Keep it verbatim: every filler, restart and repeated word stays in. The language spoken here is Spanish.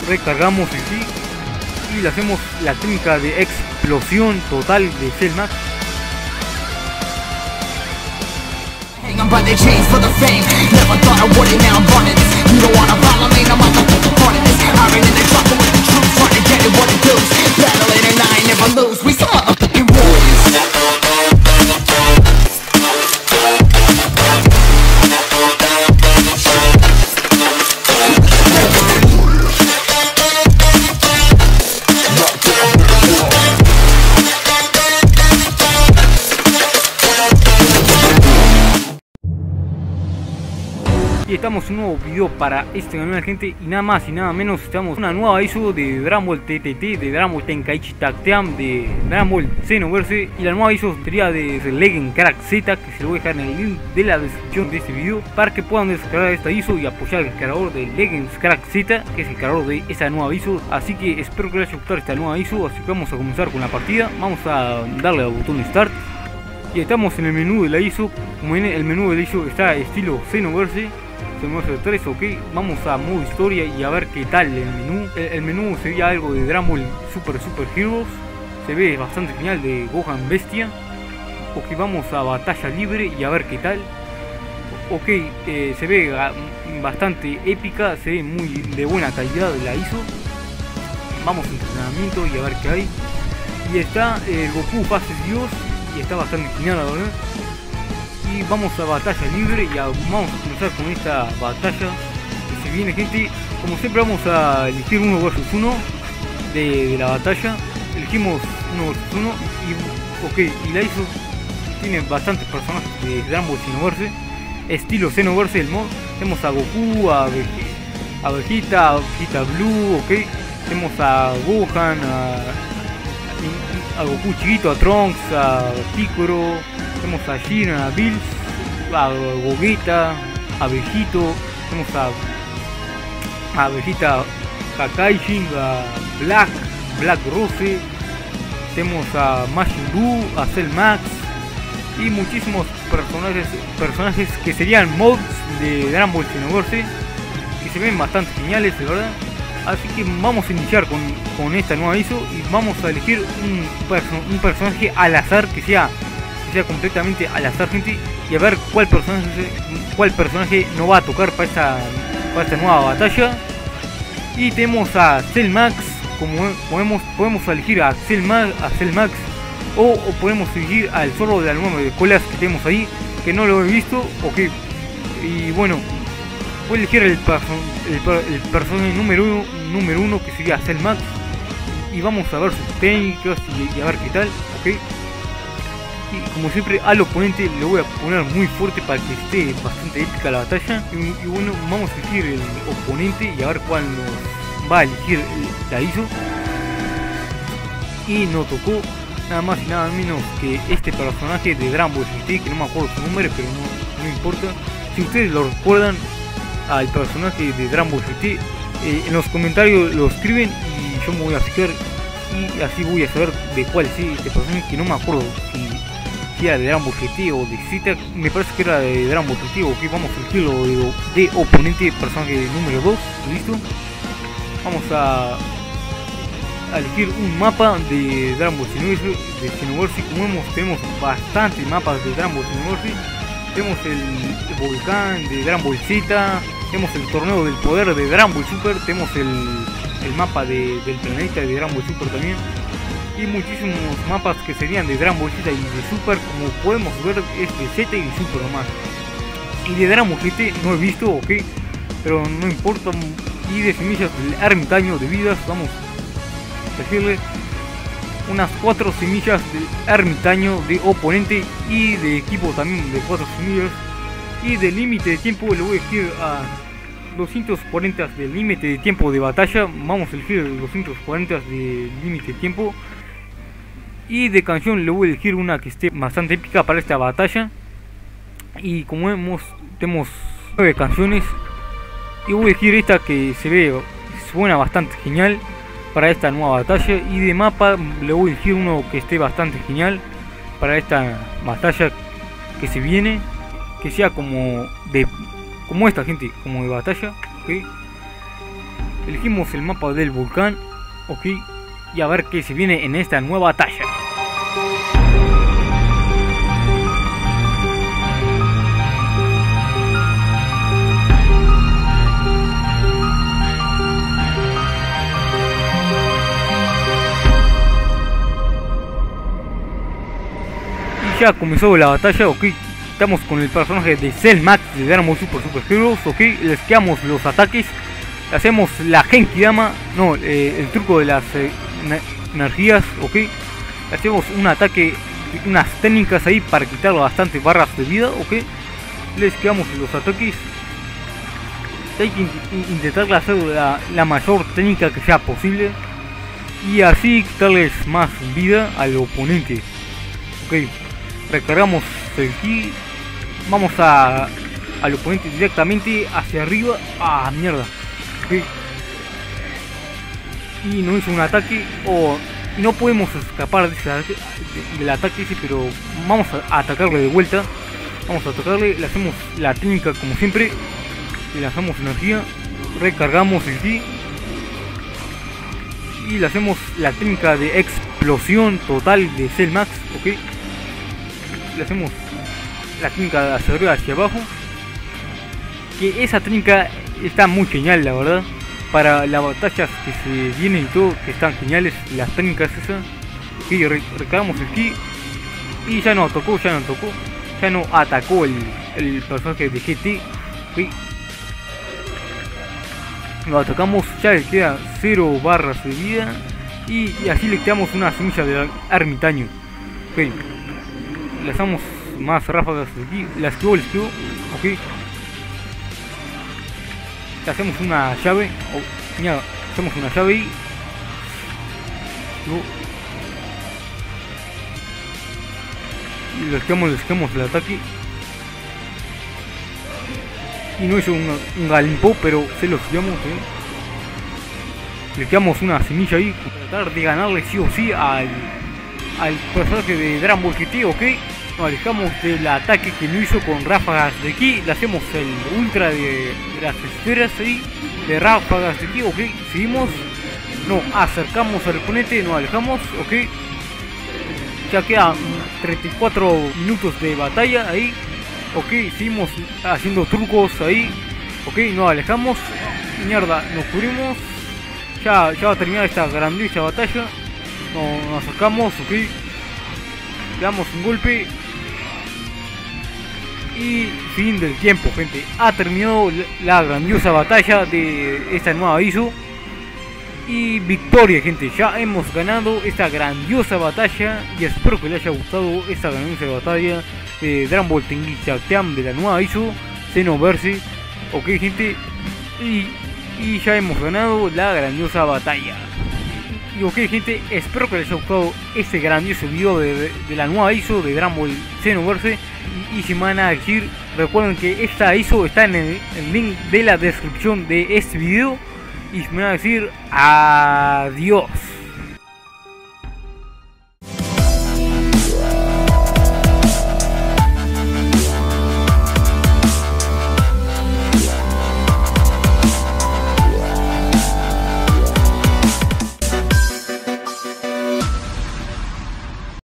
recargamos en sí y le hacemos la técnica de explosión total de Cell Max. By the chains for the fame. Never thought I would it, now I'm running this. You don't wanna follow me, no motherfucker running this. Iron in the trouble with the truth, trying to get it what it does. Battling and I ain't never lose. We some motherfucking warriors. Y estamos en un nuevo video para este canal, gente, y nada más y nada menos estamos en una nueva I S O de Dragon Ball T T T, de Dragon Ball Tenkaichi Tag Team, de Dragon Ball Xenoverse, y la nueva I S O sería de Legend Crack Z, que se lo voy a dejar en el link de la descripción de este video para que puedan descargar esta I S O y apoyar al creador de Legend Crack Z, que es el creador de esa nueva I S O. Así que espero que les haya gustado esta nueva I S O, así que vamos a comenzar con la partida. Vamos a darle al botón Start. Y estamos en el menú de la I S O. Como ven, el menú de la I S O está estilo Xenoverse. Xenoverse tres, ok, vamos a modo historia y a ver qué tal el menú. El, el menú sería algo de Dragon Ball Super Super Heroes. Se ve bastante genial, de Gohan Bestia. Ok, vamos a batalla libre y a ver qué tal. Ok, eh, se ve bastante épica, se ve muy de buena calidad de la I S O. Vamos a entrenamiento y a ver qué hay. Y está el eh, Goku Fase Dios y está bastante genial, la verdad. Y vamos a batalla libre y a, vamos a comenzar con esta batalla que se viene, gente. Como siempre vamos a elegir uno versus uno de, de la batalla. Elegimos uno versus uno y ok, y la I S O tiene bastantes personajes de Dragon Ball Xenoverse, estilo Xenoverse el mod. Tenemos a Goku, a, Ve a Vegeta, a Vegeta Blue, ok. Tenemos a Gohan, a, a Goku chiquito, a Trunks, a Piccolo. Tenemos a Jiren, a Bills, a Gogeta, a Vegito, tenemos a, a Vegeta Kakaishin, a Black, Black Rose, tenemos a Majin Buu, a Cell Max y muchísimos personajes, personajes que serían mods de Dragon Ball Xenoverse, que se ven bastante geniales, de verdad. Así que vamos a iniciar con, con esta nueva I S O y vamos a elegir un, perso un personaje al azar que sea completamente al azar, gente, y a ver cuál personaje cuál personaje nos va a tocar para esta, para esta nueva batalla. Y tenemos a Cell Max, como podemos, podemos elegir a Cell Max, a Cell Max o, o podemos elegir al zorro de la nueva de colas que tenemos ahí, que no lo he visto, ok. Y bueno, voy a elegir el, perso el, el personaje número uno, número uno que sería Cell Max, y vamos a ver sus técnicas y, y a ver qué tal, ok. Y como siempre al oponente le voy a poner muy fuerte para que esté bastante épica la batalla. Y, y bueno, vamos a elegir el oponente y a ver cuál nos va a elegir la I S O. Y nos tocó nada más y nada menos que este personaje de Dragon Ball G T, que no me acuerdo su nombre, pero no, no importa. Si ustedes lo recuerdan al personaje de Dragon Ball G T, eh, en los comentarios lo escriben y yo me voy a fijar. Y así voy a saber de cuál es este personaje, que no me acuerdo si si era de Dragon Ball G T o de Z. Me parece que era de Dragon Ball G T. Ok, vamos a elegirlo de, de oponente, personaje número dos. Listo. Vamos a, a elegir un mapa de Dragon Ball Xenoverse, de Xenoverse. Como vemos, tenemos bastantes mapas de Dragon Ball Xenoverse. Tenemos el, el volcán de Dragon Ball Z. Tenemos el torneo del poder de Dragon Ball Super. Tenemos el, el mapa de, del planeta de Dragon Ball Super también. Y muchísimos mapas que serían de Dragon Ball Z y de Super, como podemos ver es de Z y de Super nomás. Y de Dragon Ball G T no he visto, ok, pero no importa. Y de semillas del ermitaño de vidas, vamos a decirle unas cuatro semillas del ermitaño de oponente y de equipo también de cuatro semillas. Y de límite de tiempo le voy a elegir a doscientos cuarenta de límite de tiempo de batalla. Vamos a elegir doscientos cuarenta de límite de tiempo. Y de canción le voy a elegir una que esté bastante épica para esta batalla. Y como vemos, tenemos nueve canciones. Y voy a elegir esta que se ve, suena bastante genial para esta nueva batalla. Y de mapa le voy a elegir uno que esté bastante genial para esta batalla que se viene. Que sea como de como esta, gente, como de batalla, ¿okay? Elegimos el mapa del volcán, ok, y a ver qué se viene en esta nueva batalla. Y ya comenzó la batalla, ok. Estamos con el personaje de Cell Max de Dragon Ball Super Super Heroes, ok. Les quedamos los ataques. Hacemos la Genki Dama, no, eh, el truco de las eh, energías, ok. Hacemos un ataque, unas técnicas ahí para quitar bastantes barras de vida, ok. Les quedamos los ataques. Hay que intentar hacer la, la mayor técnica que sea posible y así quitarles más vida al oponente, ok. Recargamos el ki, vamos a al oponente directamente hacia arriba. Ah, mierda. Okay. Y no hizo un ataque, o no podemos escapar de ese, de, del ataque ese, pero vamos a, a atacarle de vuelta. Vamos a atacarle, le hacemos la técnica como siempre, le lanzamos energía, recargamos el ki y le hacemos la técnica de explosión total de Cell Max, ok. Le hacemos la técnica de hacia arriba hacia abajo, que esa técnica está muy genial, la verdad, para las batallas que se vienen y todo, que están geniales las técnicas esas. Que re recargamos el ki y ya no tocó, ya no tocó, ya no atacó el, el personaje de G T, ¿sí? Lo atacamos, ya le queda cero barras de vida y, y así le quedamos una semilla de ermitaño, ¿sí? Le hacemos más ráfagas de aquí, la esquivo, la esquivo, ok. Le hacemos una llave, oh, mira, hacemos una llave y y le esquivamos, le esquivamos el ataque y no hizo un, un galimpó, pero se lo esquivamos, ¿eh? Le quedamos una semilla ahí para tratar de ganarle sí o sí al, al personaje de Dragon Ball G T, ok. Nos alejamos del ataque que no hizo con ráfagas de ki, le hacemos el ultra de, de las esferas ahí, de ráfagas de ki, ok, seguimos, nos acercamos al oponente, nos alejamos, ok, ya quedan treinta y cuatro minutos de batalla ahí, ok, seguimos haciendo trucos ahí, ok, nos alejamos, mierda, nos cubrimos, ya, ya va a terminar esta grandiosa batalla, nos, nos acercamos, ok, le damos un golpe. Y fin del tiempo, gente. Ha terminado la grandiosa batalla de esta nueva I S O. Y victoria, gente. Ya hemos ganado esta grandiosa batalla. Y espero que les haya gustado esta grandiosa batalla de Dragon Ball Tenkaichi de la nueva I S O Xenoverse. Ok, gente. Y, y ya hemos ganado la grandiosa batalla. Y ok, gente, espero que les haya gustado este grandioso video de, de, de la nueva I S O de Dragon Ball Xenoverse. Y, y si me van a decir, recuerden que esta I S O está en el, el link de la descripción de este video. Y si me van a decir, adiós.